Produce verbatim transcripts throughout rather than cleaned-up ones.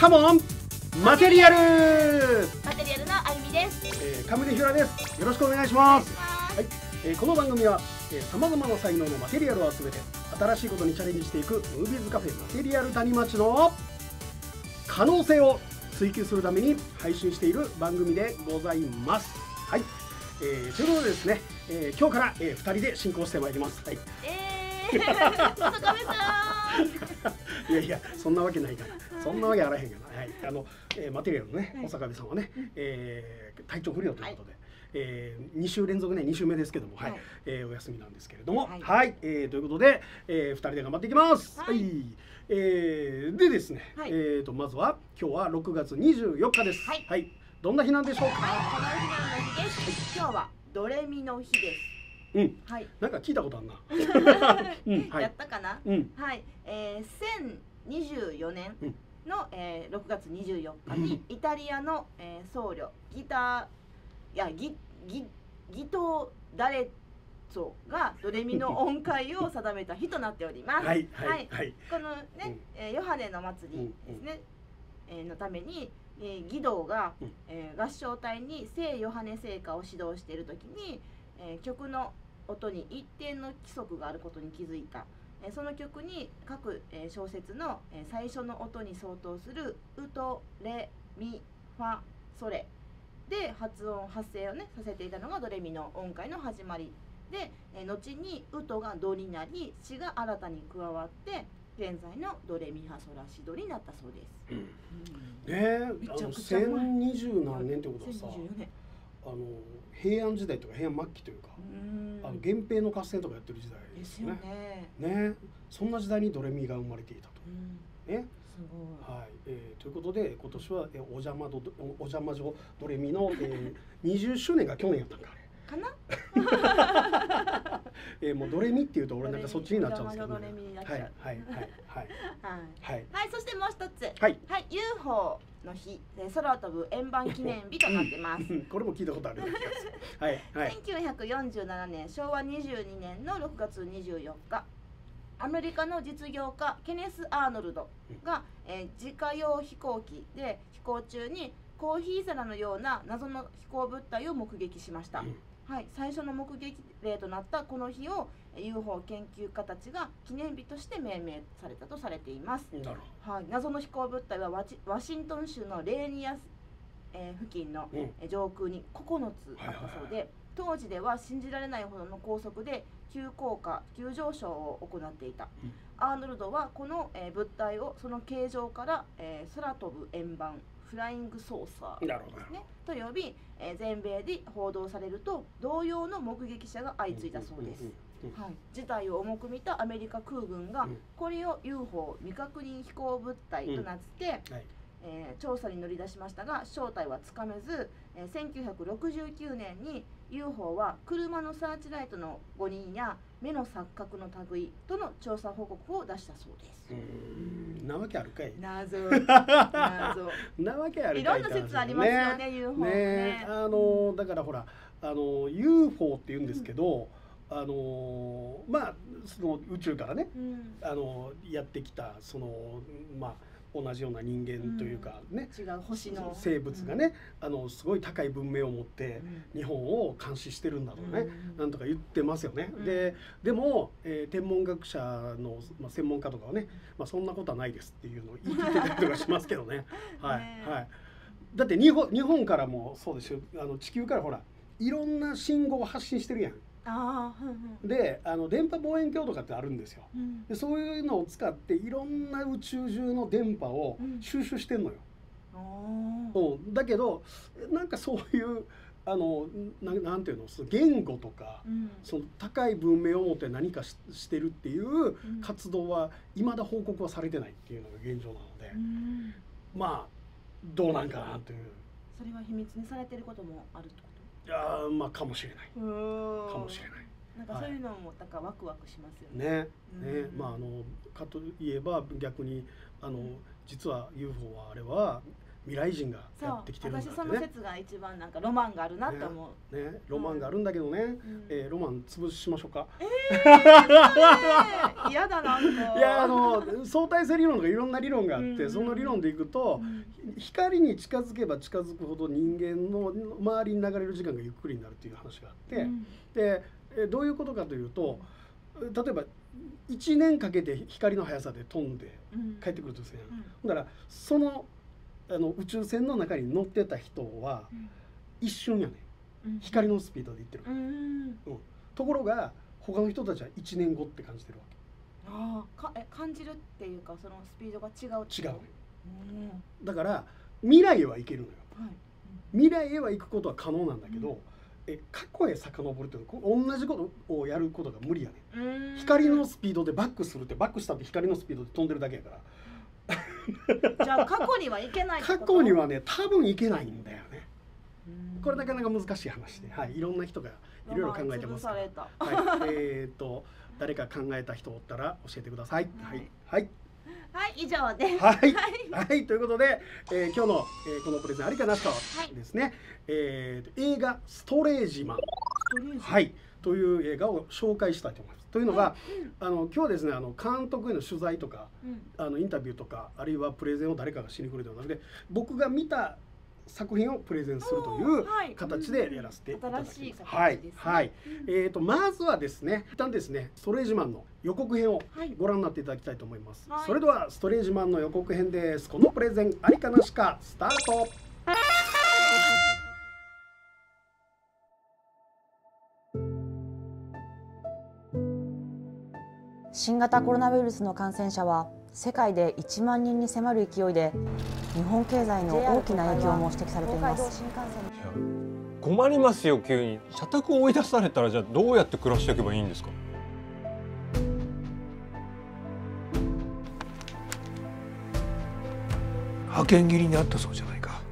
カモンマテリアル。 マテリアルのあゆみです。 えー、カムデヒュラです。よろしくお願いします。はい、えー、この番組はさまざまな才能のマテリアルを集めて新しいことにチャレンジしていくムービーズカフェマテリアル谷町の可能性を追求するために配信している番組でございます。はい、えー、ということでですね、えー、今日から、えー、ふたりで進行してまいります。はい、 えー、小坂部さんいやいや、そんなわけないから、そんなわけあらへんから、はい、あの、えー、マテリアルのね、小坂部さんはね、えー、体調不良ということで、はい、えー、に週連続ね、に週目ですけども、はい、はい、えー、お休みなんですけれども、はい、はい、えー、ということで、えー、ふたりで頑張っていきます。はい、はい、えー、でですね、はい、えーとまずは今日はろくがつにじゅうよっかです。はい、はい、どんな日なんでしょうか。 はい、この日の日です。今日はドレミの日です。 うん、はい、なんか聞いたことあるな。 うん、はい、やったかな。うん、はい、えー、せんにじゅうよねんの、えー、ろくがつにじゅうよっかに、うん、イタリアの、えー、僧侶ギターいやギギギトーダレッツォがドレミの音階を定めた日となっております。はいはいはい。このね、うん、えー、ヨハネの祭りですね、うん、えー、のために、えー、ギドーが、うん、えー、合唱隊に聖ヨハネ聖歌を指導しているときに、えー、曲の音に一定の規則があることに気づいた。えー、その曲に各、えー、小節の、えー、最初の音に相当するウトレミファソレで発音発声をねさせていたのがドレミの音階の始まりで、えー、後にウトがドになりシが新たに加わって現在のドレミファソラシドになったそうです。うんうん、 ねえ、あのせんにじゅう何年ってことはさ、せんにじゅうよねん、あの平安時代とか平安末期というか、うあの源平の合戦とかやってる時代ですね。ですよね。ね、そんな時代にドレミが生まれていたと。うん、ね。すごい。はい、えー、ということで今年はえお邪魔どお邪魔女ドレミの、えー、にじゅっしゅうねんが去年やったんかあれ。かなえー、もうドレミっていうと俺なんかそっちになっちゃうんですけど、ね、はいはいはいはいはいはい、はい、そしてもう一つ、はい、はい、ユーフォー の日、空を飛ぶ円盤記念日となってます。 これも聞いたことあるような気がする。はいはい。 せんきゅうひゃくよんじゅうななねんしょうわにじゅうにねんのろくがつにじゅうよっか、アメリカの実業家ケネス・アーノルドが、えー、自家用飛行機で飛行中にコーヒー皿のような謎の飛行物体を目撃しました。うん、はい、最初の目撃例となったこの日を ユーフォー 研究家たちが記念日として命名されたとされています。なるほど。はい、謎の飛行物体はワチワシントン州のレーニアス、えー、付近の、うん、上空にここのつあったそうで、当時では信じられないほどの高速で急降下急上昇を行っていた。うん、アーノルドはこの、えー、物体をその形状から、えー、空飛ぶ円盤フライングソーサーですねと呼び、えー、全米で報道されると同様の目撃者が相次いだそうです。はい、事態を重く見たアメリカ空軍がこれを ユーフォー 未確認飛行物体と名付け、うん、はい、えー、調査に乗り出しましたが正体はつかめず、えー、せんきゅうひゃくろくじゅうきゅうねんに ユーフォー は車のサーチライトの誤認や目の錯覚の類との調査報告を出したそうです。 うーん、なわけあるかい。 謎謎なわけあるかい。 いろんな説ありますよね、 ユーフォー ね。 ね、あのだからほらあの ユーフォー って言うんですけど、うん、あのまあその宇宙からね、うん、あのやってきたそのまあ同じような人間というかね、 うん、違う星の生物がね、うん、あのすごい高い文明を持って日本を監視してるんだとかね、うん、なんとか言ってますよね。うん、ででも、えー、天文学者の、まあ、専門家とかはね、まあ、そんなことはないですっていうのを言い切ってたりとかしますけどね。はい、はい。だって日本日本からもそうですよ、あの地球からほらいろんな信号を発信してるやん。 あ、うん、であの電波望遠鏡とかってあるんですよ。うん、でそういうのを使っていろんな宇宙中の電波を収集してんのよ。うん、だけどなんかそういうあの な, なんていうの言語とか、うん、その高い文明を持って何か し, してるっていう活動はいまだ報告はされてないっていうのが現状なので、うん、まあどうなんかなという。 それは秘密にされてることもあるってこと？ いやまあかもしれないかもしれない。 なんかそういうのもだからワクワクしますよね。ね、ね、まああのかといえば逆にあの実は ユーフォー はあれは未来人がやってきてるんだってね。 私その説が一番なんかロマンがあるなって思う。 ね、ね、ロマンがあるんだけどね、うん、えー、ロマン潰しましょうか。 えー、嫌だなんか。 いや、あの相対性理論とかいろんな理論があって、うん、その理論でいくと、うん、光に近づけば近づくほど人間の周りに流れる時間がゆっくりになるっていう話があって、うん、でどういうことかというと、例えばいちねんかけて光の速さで飛んで帰ってくるとですね、うん、だからそのあの宇宙船の中に乗ってた人は一瞬やね、うん、光のスピードで行ってるから、うんうん、ところが他の人たちはいちねんごって感じてるわけ。 ああ、かえ感じるっていうか、そのスピードが違う違う、うん、だから未来へは行けるのよ、はい、うん、未来へは行くことは可能なんだけど、うん、え過去へ遡るっていうのは同じことをやることが無理やねん。光のスピードでバックするって、バックしたって光のスピードで飛んでるだけやからじゃあ過去には行けないってこと？ 過去にはね、多分行けないんだよね。これなかなか難しい話で、はい、いろんな人がいろいろ考えてますから、はい、えっと誰か考えた人おったら教えてください。はい、はいはい、以上です。 はい、はい、ということで、えー、今日の、えー、このプレゼンありかなしかですね、はい、えー、映画ストレージマン、はい、という映画を紹介したいと思います。というのが、うん、あの今日はですね、あの監督への取材とか、うん、あのインタビューとか、あるいはプレゼンを誰かがしに来るではなくて、僕が見た作品をプレゼンするという形でやらせていただきます。新しい形ですね。はい、はい、えーとまずはですね、一旦ですね、ストレージマンの予告編をご覧になっていただきたいと思います。はい、それではストレージマンの予告編です。このプレゼンありかなしかスタート。 新型コロナウイルスの感染者は世界でいちまんにんに迫る勢いで、日本経済の大きな影響も指摘されています。 困りますよ、急に社宅を追い出されたら、じゃあどうやって暮らしていけばいいんですか？ 派遣切りにあったそうじゃないか。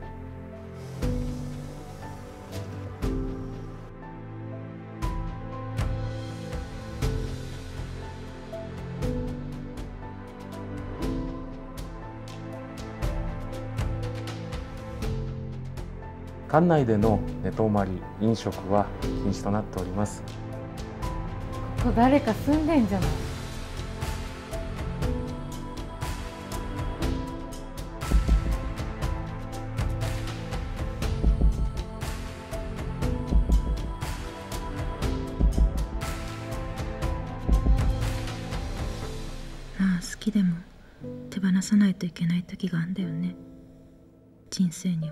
館内での寝泊まり、飲食は禁止となっております。 ここ誰か住んでんじゃない？ ああ、好きでも手放さないといけない時があんだよね、人生には。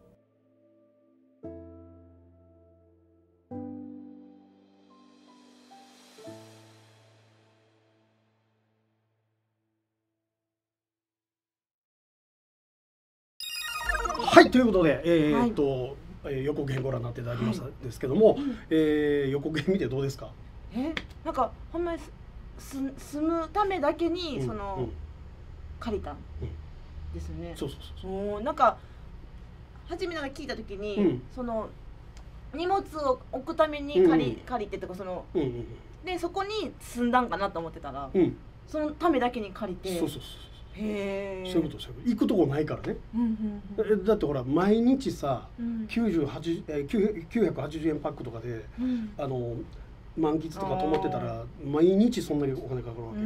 はい、ということで、えー、っと、はい、予告編ご覧になっていただきましたですけども、はい、えー、予告編見てどうですか？ え、なんかほんまにす住むためだけにその、うんうん、借りたんですね。うん、そうそうそうそう。なんか初めなんか聞いた時に、うん、その荷物を置くために借り、うん、借りてとかその、うんうん、でそこに住んだんかなと思ってたら、うん、そのためだけに借りて。そうそうそう。 へそういうことそういうこと行くとこないからね、うんうんうん、だってほら毎日さ、うん、きゅうじゅうはちえきゅうひゃくはちじゅうえんパックとかで、うん、あの満喫とか泊まってたら毎日そんなにお金かかるわけやから、うん、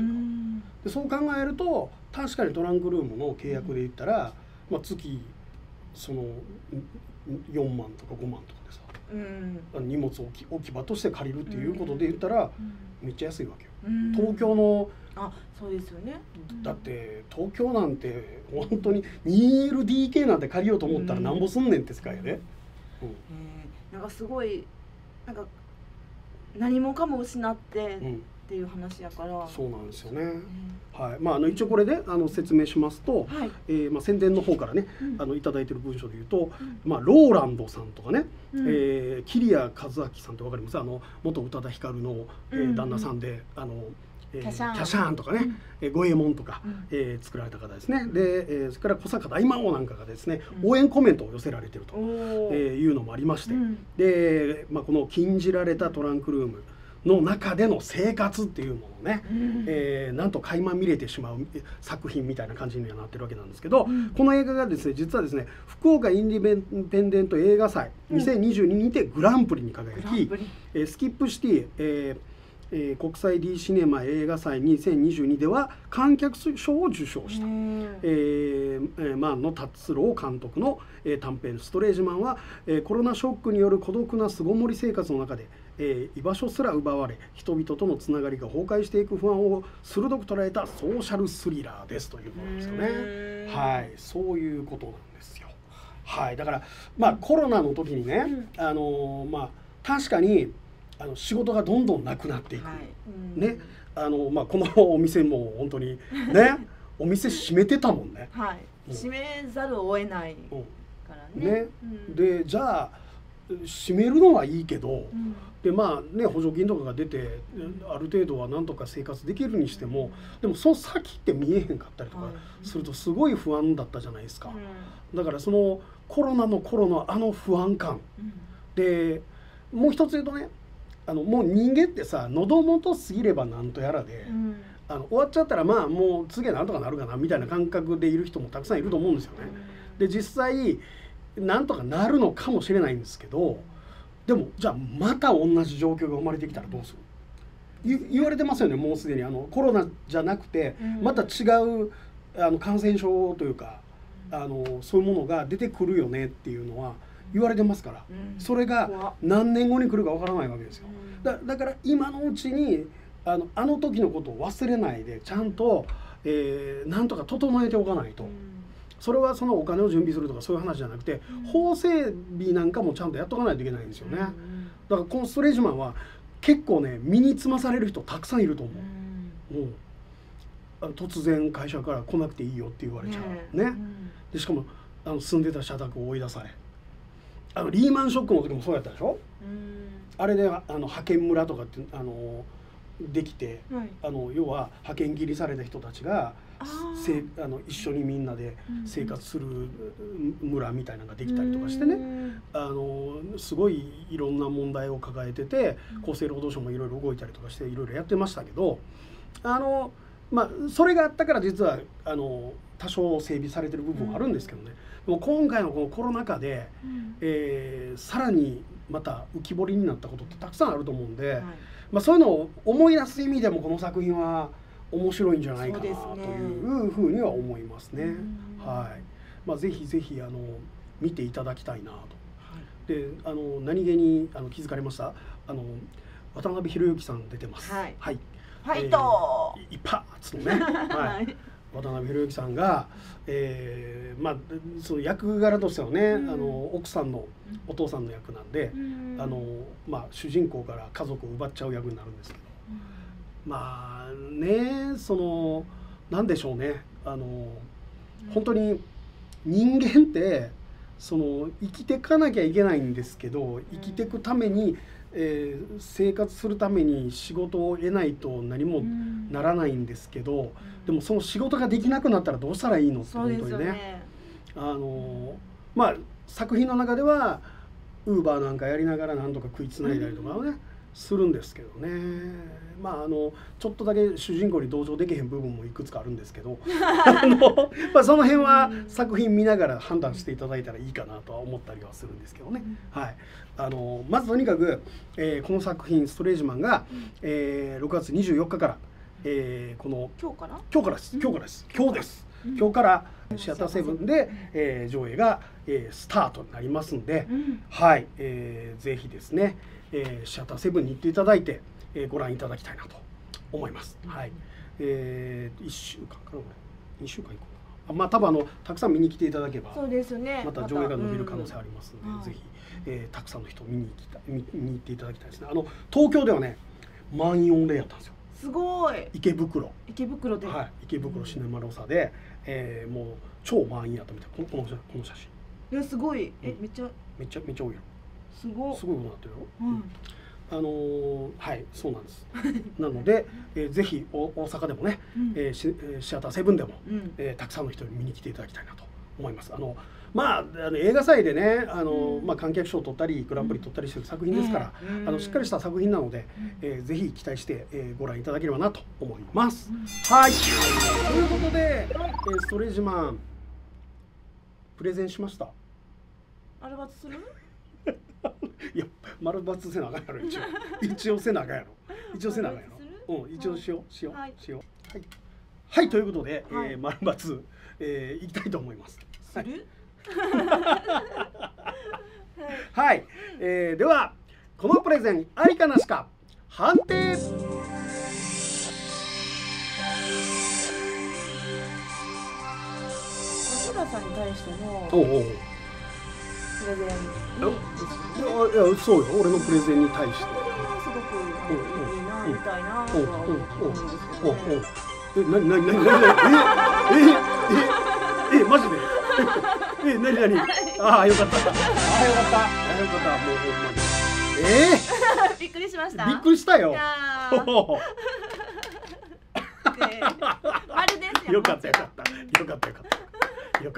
でそう考えると確かにトランクルームの契約で言ったら、うん、まあ、月そのよんまんとかごまんとかでさ、うん、荷物置き置き場として借りるっていうことで言ったら、うん、めっちゃ安いわけよ、うん、東京のあ、そうですよね。 だって東京なんて本当に にエルディーケー なんて借りようと思ったらなんぼすんねんって世界やね。 うん、えー、なんかすごいなんか何もかも失ってっていう話やから。うん、 そうなんですよね。うん、はい。まああの一応これで、ね、あの説明しますと、はい、えー、まあ宣伝の方からね、うん、あのいただいてる文章で言うと、うん、まあローランドさんとかね、うん、えー、桐谷和明さんってわかります？あの元宇多田ヒカルの、えー、旦那さんで、うん、あの。キャシャーンとかね、うん、五右衛門とか、うん、えー、作られた方ですね。で、えー、それから小坂大魔王なんかがですね、うん、応援コメントを寄せられていると、えー、いうのもありまして、うん、で、まあ、この禁じられたトランクルームの中での生活っていうものをね、うん、えー、なんと垣間見れてしまう作品みたいな感じにはなってるわけなんですけど、うん、この映画がですね実はですね福岡インディペンデント映画祭にせんにじゅうににてグランプリに輝き、えー、スキップシティ、えーえー、国際 D シネマ映画祭にせんにじゅうにでは観客賞を受賞した、えー、マンの達郎監督の、えー、短編「ストレージマンは」えー、コロナショックによる孤独な巣ごもり生活の中で、えー、居場所すら奪われ人々とのつながりが崩壊していく不安を鋭く捉えたソーシャルスリラーですというものですよね。はい、そういうことなんですよ。はい、だからまあコロナの時にね、うん、あのー、まあ確かにあの仕事がどんどんなくなっていく、はい、ね、あのまあこのお店も本当にねお店閉めてたもんね。 はい、うん、閉めざるを得ないからね。ね、 うん、でじゃあ閉めるのはいいけど、うん、でまあね補助金とかが出てある程度はなんとか生活できるにしても、でもその先って見えへんかったりとかするとすごい不安だったじゃないですか。うん、だからそのコロナの頃のあの不安感、うん、でもう一つ言うとね、あのもう人間ってさ喉元過ぎればなんとやらで、うん、あの終わっちゃったらまあもう次はなんとかなるかなみたいな感覚でいる人もたくさんいると思うんですよね。で実際なんとかなるのかもしれないんですけど、でもじゃあまた同じ状況が生まれてきたらどうする？言われてますよね、もうすでにあのコロナじゃなくてまた違うあの感染症というかあのそういうものが出てくるよねっていうのは言われてますから、それが何年後に来るかわからないわけですよ。だ, だから今のうちにあのあの時のことを忘れないでちゃんと、えー、なんとか整えておかないと、それはそのお金を準備するとかそういう話じゃなくて、法整備なんかもちゃんとやっとかないといけないんですよね。だからこのストレージマンは結構ね身につまされる人たくさんいると思う。うん、あの突然会社から来なくていいよって言われちゃうね。でしかもあの住んでた社宅を追い出され、あのリーマンショックの時もそうやったでしょ。あれであの派遣村とかってあのできて、はい、あの要は派遣切りされた人たちがせあの一緒にみんなで生活する村みたいなのができたりとかしてね、あのすごいいろんな問題を抱えてて、厚生労働省もいろいろ動いたりとかしていろいろやってましたけど、あのまあそれがあったから実はあの多少整備されてる部分はあるんですけどね、でも今回のこのコロナ禍で、えー、さらにまた浮き彫りになったことってたくさんあると思うんで、はい、まあ、そういうのを思い出す意味でもこの作品は面白いんじゃないかなというふうには思いますね。はい、まあ、ぜひぜひあの見ていただきたいなと。はい、であの何気にあの気づかれました、あの渡辺裕之さん出てます。はい。はい、 ファイト、 えー、一発のね。はい。渡辺裕之さんが、えー、まあその役柄としてはね、うん、あの奥さんのお父さんの役なんで、うん、あのまあ、主人公から家族を奪っちゃう役になるんですけど、うん、まあね、そのなんでしょうね、あの本当に人間ってその生きていかなきゃいけないんですけど、生きていくために、えー、生活するために仕事を得ないと何もならないんですけど、うん、でもその仕事ができなくなったらどうしたらいいのって本当にね、ね、あのまあ作品の中ではウーバーなんかやりながらなんとか食いつないだりとかね、うん、するんですけどね、まああのちょっとだけ主人公に同情できへん部分もいくつかあるんですけどあの、まあ、その辺は作品見ながら判断していただいたらいいかなとは思ったりはするんですけどね。はい、あのまずとにかく、えー、この作品「ストレージマンが」えー、ろくがつにじゅうよっかから、えー、この今日から今日からです今日からです今日です、うん、今日からシアターセブンで、えー、上映が、えー、スタートになりますんで、うん、はい、えー、ぜひですね、えー、シアターセブンに行っていただいて、えー、ご覧いただきたいなと思います。はい、えー、いっしゅうかんかな、にしゅうかん以降あ、まあ多分あのたくさん見に来ていただけば、 そうですね、 また上映が伸びる可能性ありますので、うん、ぜひ、えー、たくさんの人見に来た 見, 見に行っていただきたいですね。あの東京ではね満員御礼やったんですよ。 すごい。 池袋池袋で、 はい、池袋シネマロサで、えー、もう超満員やったみたいな、このこの写真。 いやすごい、え、うん、めっちゃめっちゃめっちゃ多いよ。 すごいすごいことになってるよ。うん、あのー、はいそうなんですなので、えー、ぜひ大阪でもね、うん、えー、シ, シアターセブンでも、うん、えー、たくさんの人に見に来ていただきたいなと思います。あのまあ、あの映画祭でねあの、うん、まあ、観客賞を取ったりグランプリ取ったりしてる作品ですから、うん、あのしっかりした作品なので、うん、えー、ぜひ期待して、えー、ご覧いただければなと思います。うん、はい、ということで、えー、ストレージマンプレゼンしました。 丸抜するいや丸抜せなあかんやろ一応一応せなあかんやろ一応せなあかんやろうん一応しようしよう、はい、しようはい、はい、ということで、はい、えー、丸抜、えー、いきたいと思います。 するはい、えー、ではこのプレゼンありかなしか判定。 松浦さんに対してのおうおうプレゼンにですよね。いやそうよ、俺のプレゼンに対して。 すごくいいなみたいなとは思うんですけどね。 え、なになになになになにええええマジでえ、なになにああ、よかった。ああ、よかった。あよかった。もうほんまに。ええびっくりしました。 びっくりしたよ。 丸ですよ。 よかったよかった。よかったよかった。よかった。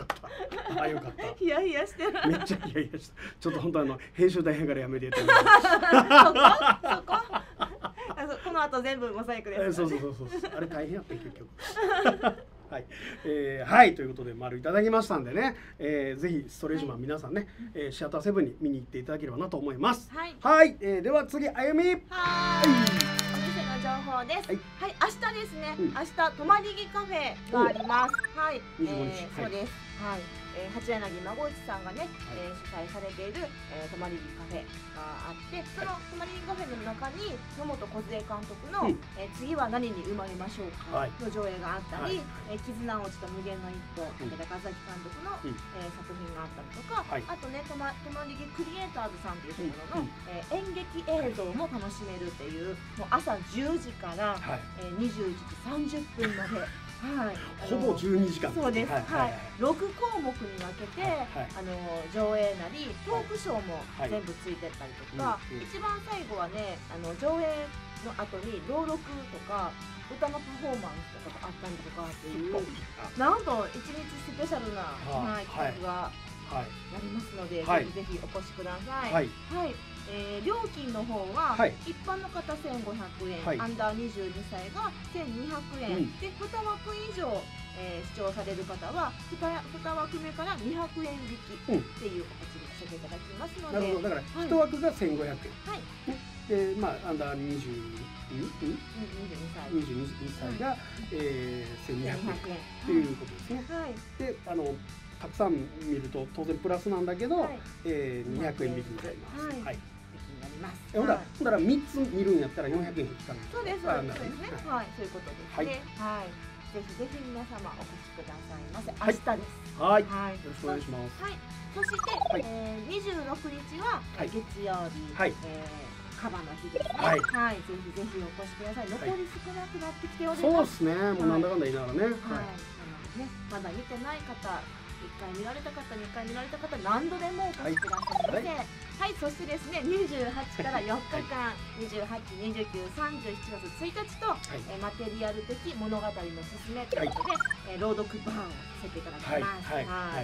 あ、よかった。 ヒヤヒヤしてる。 めっちゃヒヤヒヤした。ちょっと本当あの編集大変からやめてって。そこそこ。この後全部モザイクです。 そうそうそうそう。あれ大変やった結局。はい、えー、はいということで丸いただきましたんでね、えー、ぜひストレージマン皆さんね、はい、えー、シアターセブンに見に行っていただければなと思います。はい、はい、えー、では次あゆみ。はい、 お店の情報です。はい、はい、明日ですね、うん、明日泊まり木カフェがあります。はい、えー、そうです。はい、えー、八柳孫一さんがね、はい、えー、主催されている、えー、泊まり木カフェがあって、その泊まり木カフェの中に野本梢監督の、うん、えー、次は何に生まれましょうかの上映があったり、はい、えー、絆落ちた無限の一歩、武田和明監督の、うん、えー、作品があったりとか、はい、あとね、泊まり木クリエイターズさんというところの、うん、えー、演劇映像も楽しめるっていう、もう朝じゅうじから、はい、えー、にじゅういちじさんじゅっぷんまで。はい、 ほぼじゅうにじかん。 そうです。はい、六項目に分けて、あの上映なりトークショーも全部ついてったりとか、一番最後はね、あの上映の後に朗読とか歌のパフォーマンスとかがあったりとかっていう、なんと一日スペシャルな、はい、企画がやりますので、ぜひぜひお越しください。はい。はい、えー、料金の方は、はい、一般の方せんごひゃくえん、はい、アンダーにじゅうにさいがせんにひゃくえん、うん、でに枠以上、えー、視聴される方は 2, 2枠目からにひゃくえん引きっていう形でさせていただきますので、 なるほど。だからいち枠がせんごひゃくえん、はい、でまあアンダーにじゅうにさいにじゅうにさいが、えー、せんにひゃくえんっていうことですね。はい、であのたくさん見ると当然プラスなんだけど、はい、えー、にひゃくえん引きになります。はい、はい、ほんだら、ほんだらみっつ見るんやったらよんひゃくえん引かない。 そうです、そうですね。はい、そういうことですね。はい、ぜひぜひ皆様お越しくださいませ。明日です。 はい、はい、よろしくお願いします。 はい、そしてにじゅうろくにちは月曜日、カバの日ですね。はい、はい、ぜひぜひお越しください。残り少なくなってきております。 そうですね。もうなんだかんだ言いながらね。 はい、なのでね、まだ見てない方。いっかい見られた方、にかい見られた方、何度でもお越しくださいませ。はい、はい、そしてですね、にじゅうはちからよっかかん、はい、にじゅうはち、にじゅうく、さんじゅうしちがつついたちと、はい、えマテリアル的物語のすすめということで、はい、え朗読バーをさせていただきます。はい、はい、はい。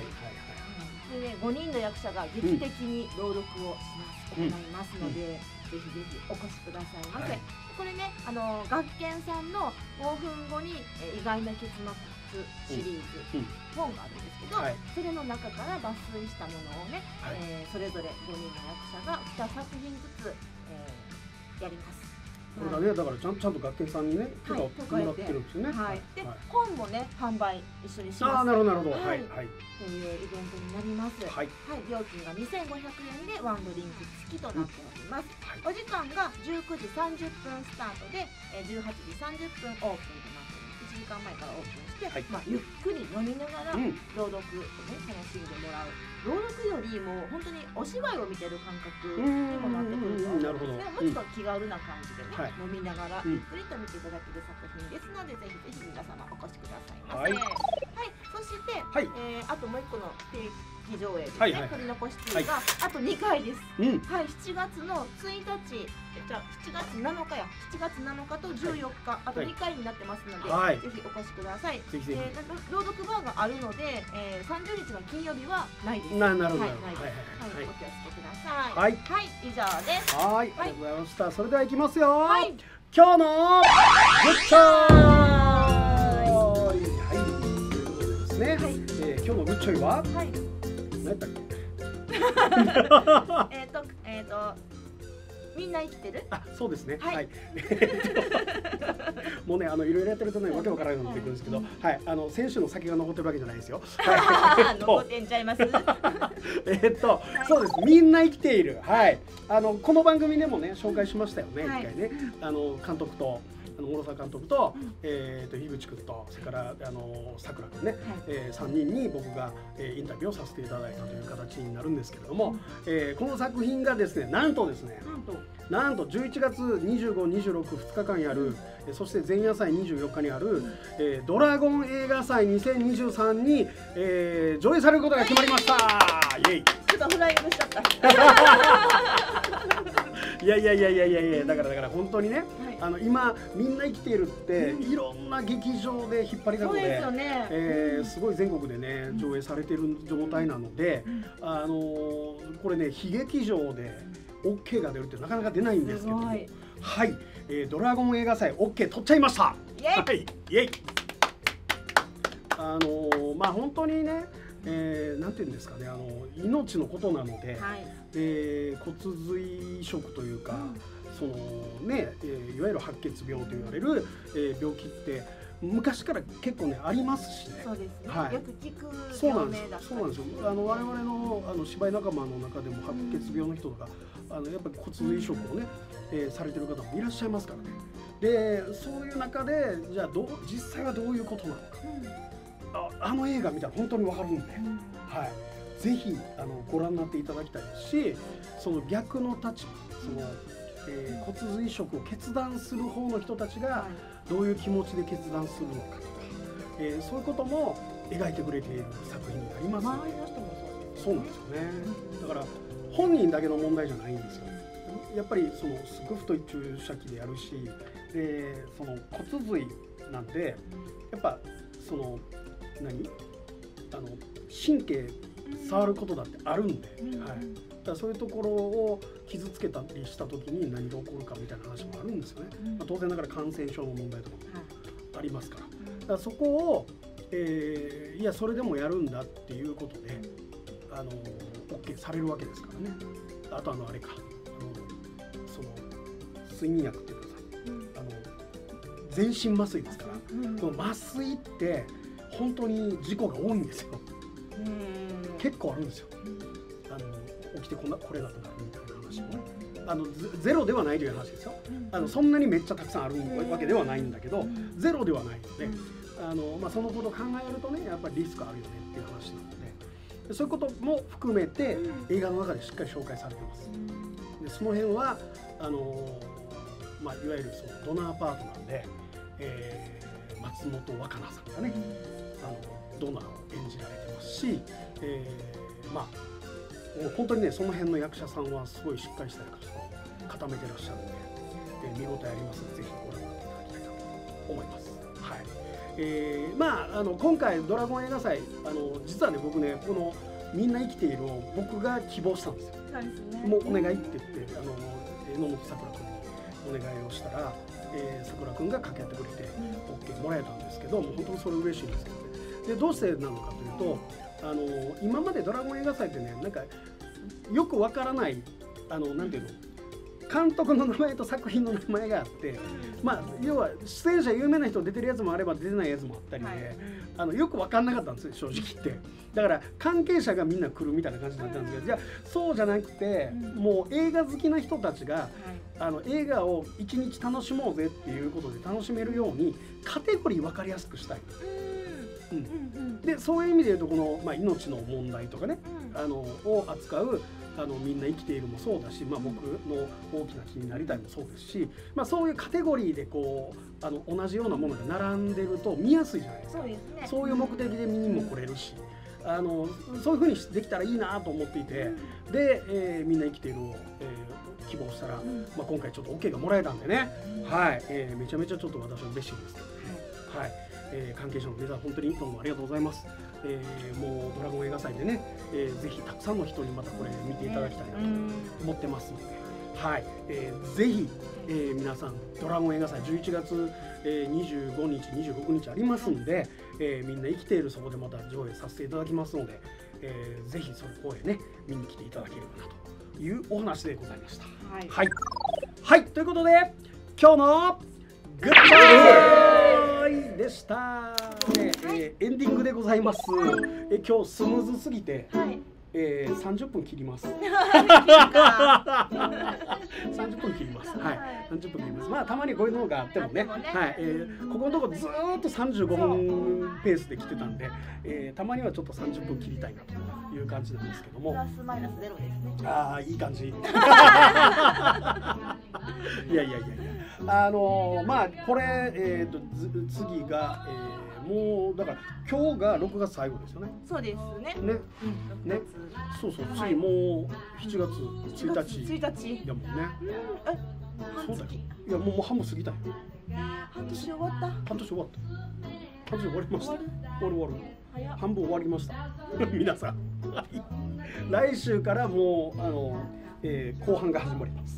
でね、ごにんの役者が劇的に朗読をします、うん、行いますので、うん、ぜひぜひお越しくださいませ。はい、これね、あの学研さんのごふんごに、え意外な結末シリーズ、うん、本があるんですけど、はい、それの中から抜粋したものをね、はい、えー、それぞれごにんの役者がにさくひんずつ、えー、やります。 そうだね、だからちゃんちゃんと学研さんにね許可をもらってるんですよね。 はい。で、本もね販売一緒にします。 ああ、なるほどなるほど。はいはい。 というイベントになります。はい。はい。料金がにせんごひゃくえんでワンドリンク付きとなっております。お時間がじゅうくじさんじゅっぷんスタートでじゅうはちじさんじゅっぷんオープンとなっております。いちじかんまえからオープンして、はい、まあゆっくり飲みながら朗読をね楽しんでもらう。朗読よりも本当にお芝居を見てる感覚にもなってくると思うんですけど、もうちょっと気軽な感じでね、はい、飲みながらゆっくりと見ていただける作品ですので、ぜひぜひ皆様お越しくださいませ。はい、はい、そして、はい、えー、あともう一個の定期上映ですね、はいはい、取り残し中があとにかいです。うん、はい、しちがつのついたち、じゃあしちがつなのかやしちがつなのかとじゅうよっか、あとにかいになってますので、はい、ぜひひお越しください。 ぜひぜひ。 えー、朗読バーがあるので、えー、さんじゅうにちの金曜日はないです。 ななるほど。 はい、ないです。はい、お気をつけください。 はい、 はい、以上です。 はい、ありがとうございました。それではいきますよ。 はい、 今日のグッチョイ。はい、ということでですね。はい、えー、今日のグッチョイは、はい、何やったっけ？ えっと、えっと。みんな生きてる？ あ、そうですね。 はい。 はい、もうね、あのいろいろやってるとね、わけわからないようになってくるんですけど、はい、あの選手の先が残ってるわけじゃないですよ。 はい、残ってんちゃいます。 えっと、そうです。みんな生きている。はい。あのこの番組でもね、紹介しましたよね。一回ね、あの監督と。あの諸沢監督と、うん、えー、と樋口君とそれからあのさくら君ね、はい、えー、さんにんに僕が、えー、インタビューをさせていただいたという形になるんですけれども、うん、えー、この作品がですね、なんとですね、なんとなんとじゅういちがつにじゅうご、にじゅうろく、ふつかかんやる、うん、そして前夜祭にじゅうよっかにある、うん、えー、ドラゴン映画祭にせんにじゅうさんに、えー、上映されることが決まりました。イエイ。 ちょっとフライングしちゃった。 いやいやいやいやいやいや、だからだから本当にね、はい、あの今みんな生きているって、うん、いろんな劇場で引っ張りだこで、 ですよね、 えー、すごい全国でね、うん、上映されている状態なので、うん、あのー、これね、非劇場で オーケー が出るってなかなか出ないんですけども、はい、えー、ドラゴン映画祭 オーケー 取っちゃいました。 イエイ、 はい、イエイ。あのー、まあ本当にね、えー、なんていうんですかね、あの命のことなので、はい、えー、骨髄移植というか、うん、そのね、えー、いわゆる白血病と言われる、えー、病気って昔から結構ねありますしね。 そうですね。はい、よく聞く病名だったり。そうなんですよ。あの我々のあの芝居仲間の中でも白血病の人とか、うん、あのやっぱり骨髄移植をね、えー、されてる方もいらっしゃいますからね。で、そういう中でじゃあどう実際はどういうことなのか。うん、あ, あの映画見たら本当にわかるんで、うん、はい、ぜひあのご覧になっていただきたいですし、その逆の立場、その、えー、骨髄移植を決断する方の人たちがどういう気持ちで決断するのかとか、えー、そういうことも描いてくれている作品になりますので。周りの人もそうなんですよね。だから本人だけの問題じゃないんですよ。やっぱりそのすごく太い注射器でやるし、でその骨髄なんでやっぱその何あの神経触ることだってあるんで、うん、はい、だからそういうところを傷つけたりした時に何が起こるかみたいな話もあるんですよね、うん、まあ、当然ながら感染症の問題とかもありますから、うん、だからそこを、えー、いやそれでもやるんだっていうことであの オーケー されるわけですからね。あとあのあれかあのその睡眠薬っていうかさ、うん、あの全身麻酔ですから、うん、この麻酔って本当に事故が多いんですよ。結構あるんですよ。あの起きてこんなこれなくなるみたいな話もね、あのゼロではないという話ですよ。あのそんなにめっちゃたくさんあるわけではないんだけど、ゼロではないので、あのまあそのことを考えるとね、やっぱりリスクあるよねっていう話なので、そういうことも含めて映画の中でしっかり紹介されてます。でその辺はあのまあいわゆるそのドナーパートナーで、えー、松本若菜さんがね、あのドナーを演じられてますし、えー、まあもう本当にねその辺の役者さんはすごいしっかりした役者さんを固めてらっしゃるので、えー、見応えありますのでぜひご覧になっていただきたいと思います。はい、えー、まああの今回ドラゴン映画祭あの実はね僕ねこのみんな生きているを僕が希望したんですよ。 そうですね、 もうお願いって言ってあの榎本さくら君にお願いをしたら、えー、さくら君が掛け合ってくれて オーケー もらえたんですけど、もう本当にそれ嬉しいんですけどね。でどうしてなのかというと、あの今までドラゴン映画祭ってねなんかよくわからないあのなんていうの監督の名前と作品の名前があって、まあ要は出演者有名な人出てるやつもあれば出てないやつもあったりで、はい、あのよく分かんなかったんですよ正直言って。だから関係者がみんな来るみたいな感じだったんですけど、じゃあそうじゃなくて、もう映画好きな人たちが、はい、あの映画を一日楽しもうぜっていうことで楽しめるようにカテゴリー分かりやすくしたい。うん、でそういう意味で言うとこの、まあ、命の問題とかね、うん、あのを扱うあのみんな生きているもそうだし、まあ、僕の大きな気になりたいもそうですし、まあ、そういうカテゴリーでこうあの同じようなものが並んでると見やすいじゃないですか。そうですね、そういう目的で見にも来れるし、うん、あのそういうふうにできたらいいなと思っていて、うん、で、えー、みんな生きているを、えー、希望したら、うん、まあ、今回ちょっと オーケー がもらえたんでね、うん、はい、えー、めちゃめちゃちょっと私は嬉しいですけどね、はい、 えー、関係者の皆さん本当にどうもありがとうございます。えー、もうドラゴン映画祭でね、えー、ぜひたくさんの人にまたこれ見ていただきたいなと思ってますので、はい、えー、ぜひ、えー、皆さんドラゴン映画祭じゅういちがつ、えー、にじゅうごにちにじゅうろくにちありますんで、えー、みんな生きているそこでまた上映させていただきますので、えー、ぜひそこへね見に来ていただければなというお話でございました。はい、はいはい、ということで今日のグッバイでした、ねえー、エンディングでございます。え今日スムーズすぎて、はい、えー、さんじゅっぷん切ります。さんじゅっぷん切ります。はい、さんじゅっぷん切ります。まあたまにこういうのがあってもね、はい、えー、ここのところずーっとさんじゅうごふんペースで来てたんで、えー、たまにはちょっとさんじゅっぷん切りたいなという感じなんですけども。プラスマイナスゼロですね。ああ、いい感じ。いやいやいやいや。あのー、まあこれ、えー、と次が、えー、もうだから今日がろくがつ最後ですよね。 そうですね。 ね、うん、ね、そうそう、次、はい、もうしちがつついたちついたちやもんね。 うん、え、 そうだよ。いやもうもう半分過ぎたよ。 半年終わった。半年終わった。半年終わりました。終わる終わる。半分終わりました。皆さん。来週からもうあの、えー、後半が始まります。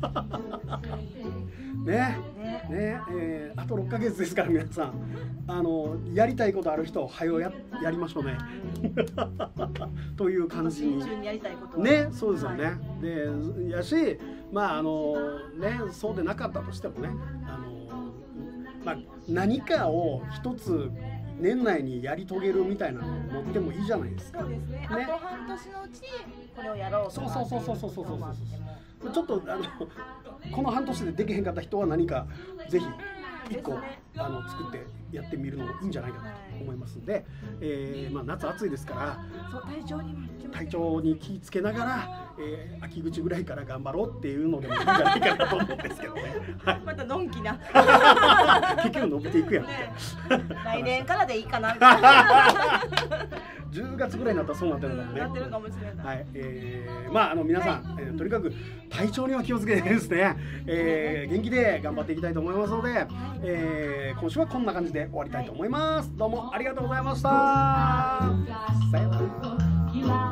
ねねね、えー、あとろっかげつですから皆さん、あのやりたいことある人はよややりましょうねという感じにね、そうですよね、はい、でやし、まああのね、そうでなかったとしてもね、あの、まあ、何かを一つ年内にやり遂げるみたいなのを持ってもいいじゃないですか。 そうですね。ね、あと半年のうちにこれをやろうとか。 そうそうそうそうそうそうそうそう。ちょっとあのこの半年でできへんかった人は何かぜひ一個、ね、あの作ってやってみるのもいいんじゃないかなと思いますので、はい、えー、まあ、夏暑いですからそう体調に体調に気をつけながら、えー、秋口ぐらいから頑張ろうっていうのでもいいんじゃないかなと思うんですけどね。はい、 またのんきな結局伸びていくやん、ね、 来年からでいいかなじゅうがつぐらいになったらそうなってるんだもんね。 なってるかもしれない。 はい、えー、まああの皆さん、はい、えー、とにかく体調には気をつけてですね、えー、元気で頑張っていきたいと思いますので、えー、今週はこんな感じで終わりたいと思います。どうもありがとうございました。さようなら。